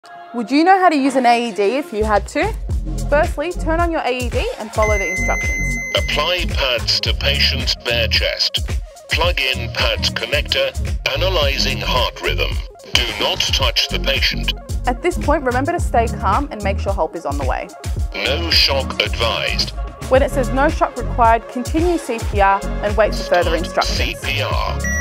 Would you know how to use an AED if you had to? Firstly, turn on your AED and follow the instructions. Apply pads to patient's bare chest. Plug in pads connector, analyzing heart rhythm. Do not touch the patient. At this point, remember to stay calm and make sure help is on the way. No shock advised. When it says no shock required, continue CPR and wait for further instructions. CPR.